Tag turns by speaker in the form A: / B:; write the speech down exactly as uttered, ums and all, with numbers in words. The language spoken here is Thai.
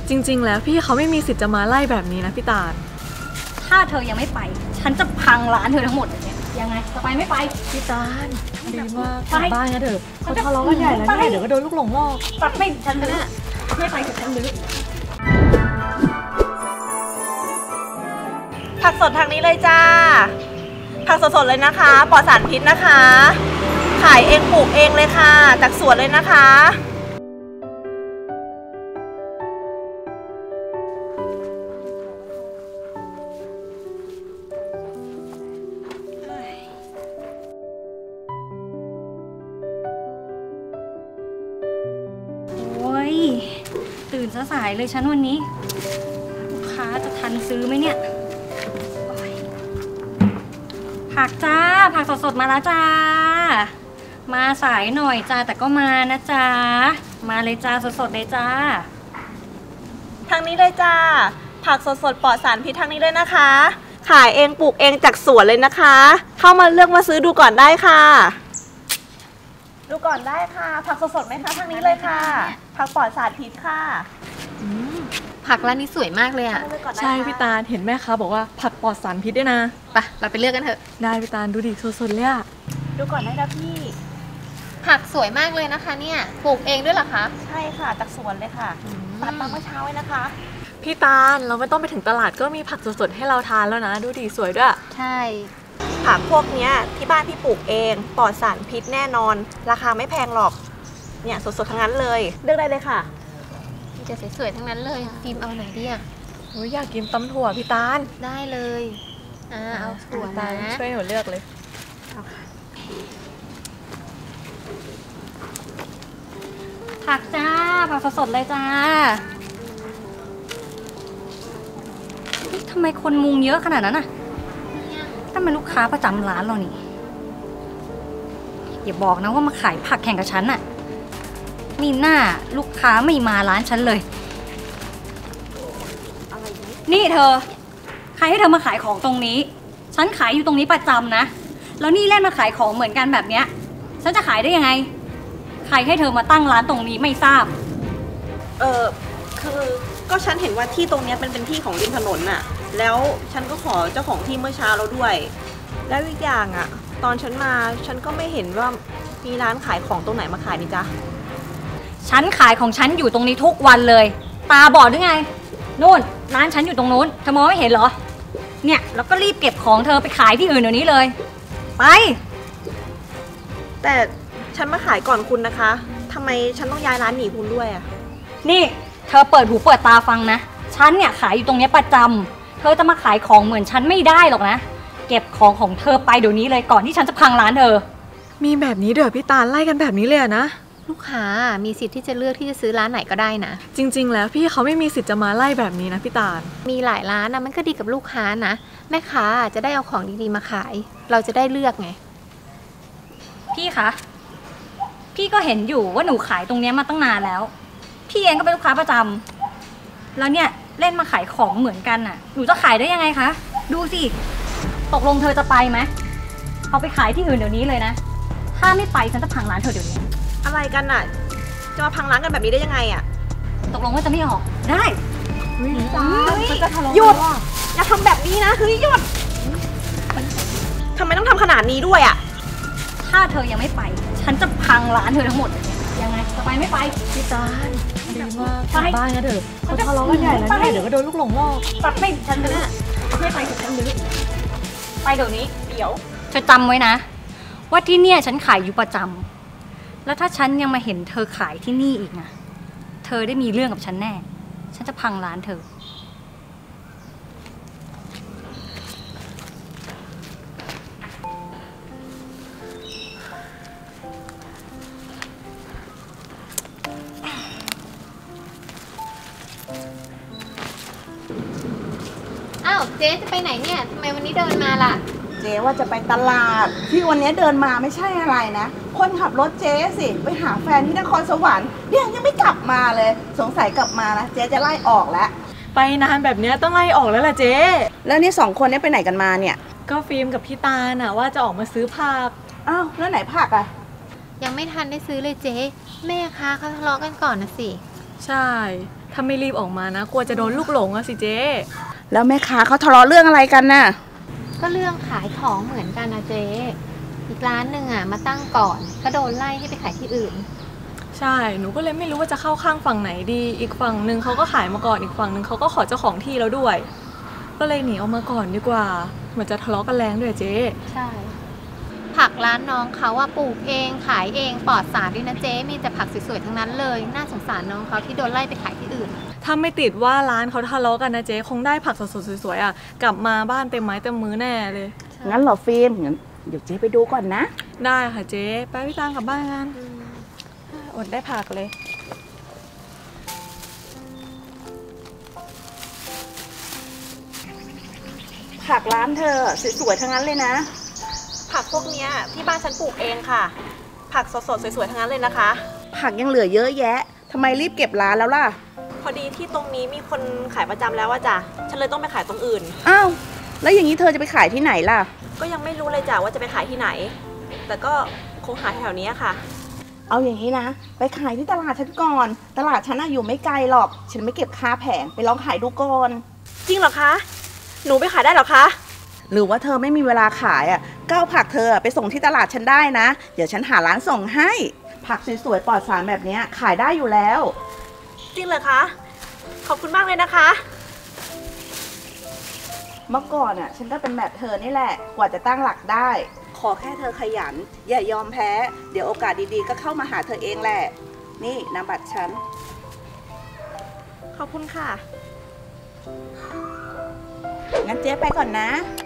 A: จริงๆแล้วพี่เขาไม่มีสิทธิ์จะมาไล่แบบนี้นะพี่ตาล
B: ถ้าเธอยังไม่ไปฉันจะพังร้านเธอทั้งหมดเลยเนี่ยยังไงจะไปไม่ไป
A: พี่ตาลดีมากกลับบ้านนะเถอะเขาทะเลาะกันใหญ่แล้วเนี่ยเดี๋ยวก็โดนลูกหลงลอก
B: ตัดไม่ฉันเลยไม่ไปฉันเลย
C: ผักสดทางนี้เลยจ้าผักสดๆเลยนะคะปลอดสารพิษนะคะขายเองปลูกเองเลยค่ะจากสวนเลยนะคะ
B: โอ้ยตื่นสายเลยฉันวันนี้ลูกค้าจะทันซื้อไหมเนี่ยผักจ้าผักสดๆมาแล้วจ้ามาสายหน่อยจ้าแต่ก็มานะจ้ามาเลยจ้าสดๆเลยจ้า
C: ทางนี้เลยจ้าผักสดๆปลอดสารพิษทางนี้เลยนะคะขายเองปลูกเองจากสวนเลยนะคะเข้ามาเลือกมาซื้อดูก่อนได้ค่ะดูก่อนได้ค่ะผักสดๆไหมคะทางนี้เลยค่ะผักปลอดสารพิษค่ะ
D: ผักร้านนี้สวยมากเลยอ่ะ
A: ใช่พี่ตาลเห็นแม่ค้าบอกว่าผักปลอดสารพิษด้วยนะ
D: ไปเราไปเลือกกันเถอะ
A: ได้พี่ตาลดูดิสดๆเลยอะ
C: ดูก่อนได้นะพี่
D: ผักสวยมากเลยนะคะเนี่ยปลูกเองด้วยเหรอคะ
C: ใช่ค่ะจากสวนเลยค่ะตัดมาเมื่อเช้าไว้นะคะ
A: พี่ตาลเราไม่ต้องไปถึงตลาดก็มีผักสดๆให้เราทานแล้วนะดูดิสวยด้วย
D: ใช่
C: ผักพวกนี้ที่บ้านพี่ปลูกเองปลอดสารพิษแน่นอนราคาไม่แพงหรอกเนี่ยสดๆทั้งนั้นเลยเลือกได้เลยค่ะ
D: จะสวยๆทั้งนั้นเลยฟิล์มเอาไหนดีอ่ะ
A: โอ้ยอยากกินตำถั่วพี่ตาล
D: ได้เลยอ่าเอาถั่วนะ
A: ช่วยหนูเลือกเลย
B: ผักจ้าผักสดๆเลยจ้าทำไมคนมุงเยอะขนาดนั้นน่ะถ้าเป็นลูกค้าประจำร้านเรานี่อย่าบอกนะว่ามาขายผักแข่งกับฉันน่ะมีหน้าลูกค้าไม่มาร้านฉันเลยนี่เธอใครให้เธอมาขายของตรงนี้ฉันขายอยู่ตรงนี้ประจำนะแล้วนี่เล่นมาขายของเหมือนกันแบบเนี้ยฉันจะขายได้ยังไงใครให้เธอมาตั้งร้านตรงนี้ไม่ทราบ
C: เออคือก็ฉันเห็นว่าที่ตรงนี้เป็นเป็นที่ของริมถนนน่ะแล้วฉันก็ขอเจ้าของที่เมื่อเช้าแล้วด้วยแล้วอีกอย่างอ่ะตอนฉันมาฉันก็ไม่เห็นว่ามีร้านขายของตรงไหนมาขายนี่จ๊ะ
B: ฉันขายของฉันอยู่ตรงนี้ทุกวันเลยตาบอดหรือไงนู่นร้านฉันอยู่ตรงนู้นเธอมองไม่เห็นเหรอเนี่ยแล้วก็รีบเก็บของเธอไปขายที่อื่นเดี๋ยวนี้เลยไป
C: แต่ฉันมาขายก่อนคุณนะคะทำไมฉันต้องย้ายร้านหนีคุณด้วยอ่ะ
B: นี่เธอเปิดหูเปิดตาฟังนะฉันเนี่ยขายอยู่ตรงนี้ประจำเธอจะมาขายของเหมือนฉันไม่ได้หรอกนะเก็บของของเธอไปเดี๋ยวนี้เลยก่อนที่ฉันจะพังร้านเธอ
A: มีแบบนี้เดี๋ยวพี่ตาลไล่กันแบบนี้เลยนะ
D: ลูกค้ามีสิทธิ์ที่จะเลือกที่จะซื้อร้านไหนก็ได้นะ
A: จริงๆแล้วพี่เขาไม่มีสิทธิ์จะมาไล่แบบนี้นะพี่ตาล
D: มีหลายร้านนะมันก็ดีกับลูกค้านะแม่ค้าจะได้เอาของดีๆมาขายเราจะได้เลือกไง
B: พี่คะพี่ก็เห็นอยู่ว่าหนูขายตรงนี้มาตั้งนานแล้วพี่เองก็เป็นลูกค้าประจำแล้วเนี่ยเล่นมาขายของเหมือนกันน่ะหนูจะขายได้ยังไงคะดูสิตกลงเธอจะไปไหมเอาไปขายที่อื่นเดี๋ยวนี้เลยนะถ้าไม่ไปฉันจะพังร้านเธอเดี๋ยวนี้
C: อะไรกันน่ะจะมาพังร้านกันแบบนี้ได้ยังไงอ่ะ
B: ตกลงว่าจะไม่ออกได้
C: หยุดอย่าทำแบบนี้นะคือหยุดทำไมต้องทำขนาดนี้ด้วยอ่ะ
B: ถ้าเธอยังไม่ไปฉันจะพังร้านเธอทั้งหมดยังไงจะไปไม่ไป
A: พี่ตาลดีมากกลับบ้านนะเถอะเขาทะเลาะกันใหญ่แล้วเนี่ยเดี๋ยวก็โดนลูกหลงลอก
B: ตัดไม่ฉันเลยไม่ไปฉันเลยไปเดี๋ยวนี้เดี๋ยวเธอจำไว้นะว่าที่เนี่ยฉันขายอยู่ประจำแล้วถ้าฉันยังมาเห็นเธอขายที่นี่อีกนะเธอได้มีเรื่องกับฉันแน่ฉันจะพังร้านเธอ
D: อ้าวเจ๊จะไปไหนเนี่ยทำไมวันนี้เดินมาล่ะ
E: เจ๊ว่าจะไปตลาดที่วันนี้เดินมาไม่ใช่อะไรนะคนขับรถเจ๊สิไปหาแฟนที่นครสวรรค์เนี่ยยังไม่กลับมาเลยสงสัยกลับมานะเจ๊จะไล่ออกแล้ว
A: ไปนานแบบนี้ต้องไล่ออกแล้วล่ะเจ๊
E: แล้วนี่สองคนนี้ไปไหนกันมาเนี่ย
A: ก็ฟิล์มกับพี่ตาลน่ะว่าจะออกมาซื้อผัก
E: อ้าวแล้วไหนผักอ่ะ
D: ยังไม่ทันได้ซื้อเลยเจ๊แม่ค้าเขาทะเลาะกันก่อนนะสิ
A: ใช่ทถ้าไม่รีบออกมานะกลัวจะโดนลูกหลงอะสิเจ๊
E: แล้วแม่ค้าเขาทะเลาะเรื่องอะไรกันน่ะ
D: ก็เรื่องขายของเหมือนกันนะเจ๊อีกร้านหนึ่งอ่ะมาตั้งก่อนก็โดนไล่ให้ไปขายที่อื่น
A: ใช่หนูก็เลยไม่รู้ว่าจะเข้าข้างฝั่งไหนดีอีกฝั่งหนึ่งเขาก็ขายมาก่อนอีกฝั่งหนึ่งเขาก็ขอเจ้าของที่แล้วด้วย ก็เลยหนีออกมาก่อนดีกว่าเหมือนจะทะเลาะกันแรงด้วยเจ๊
D: ใช่ ผักร้านน้องเขาว่าปลูกเองขายเองปลอดสารด้วยนะเจ๊มีแต่ผักสวยๆทั้งนั้นเลยน่าสงสารน้องเขาที่โดนไล่ไปขายที่อื่น
A: ถ้าไม่ติดว่าร้านเขาทะเลาะกันนะเจ๊คงได้ผักสดๆสวยๆอ่ะกลับมาบ้านเต็มไม้เต็มมือแน่เลย
E: งั้นเหรอฟิล์มงั้นเดี๋ยวเจ๊ไปดูก่อนนะ
A: ได้ค่ะเจ๊ไปพี่ตังกลับบ้านกันอดได้ผักเลย
E: ผักร้านเธอสวยๆทั้งนั้นเลยนะ
C: ผักพวกเนี้ยที่บ้านฉันปลูกเองค่ะ ผักสดๆสวยๆทั้งนั้นเลยนะคะ
E: ผักยังเหลือเยอะแยะทำไมรีบเก็บร้านแล้วล่ะ
C: พอดีที่ตรงนี้มีคนขายประจำแล้วว่าจ้ะฉันเลยต้องไปขายตรงอื่น
E: อ้าวแล้วอย่างนี้เธอจะไปขายที่ไหนล่ะ
C: ก็ยังไม่รู้เลยจ้ะว่าจะไปขายที่ไหน แต่ก็คงหาแถวๆนี้ค่ะ
E: เอาอย่างนี้นะ ไปขายที่ตลาดฉันก่อน ตลาดฉันน่ะอยู่ไม่ไกลหรอก ฉันไม่เก็บค่าแผงไปลองขายดูก่อน
C: จริงเหรอคะ หนูไปขายได้เหรอคะ
E: หรือว่าเธอไม่มีเวลาขายอ่ะก็เอาผักเธอไปส่งที่ตลาดฉันได้นะ เดี๋ยวฉันหาร้านส่งให้ ผักสวยๆปลอดสารแบบนี้ขายได้อยู่แล้ว
C: จริงเหรอคะ ขอบคุณมากเลยนะคะ
E: เมื่อก่อนอ่ะฉันก็เป็นแบบเธอนี่แหละ กว่าจะตั้งหลักได้ ขอแค่เธอขยัน อย่ายอมแพ้ เดี๋ยวโอกาสดีๆก็เข้ามาหาเธอเองแหละ นี่นามบัตรฉัน
C: ขอบคุณค่ะ
E: งั้นเจ๊ไปก่อนนะ
C: ค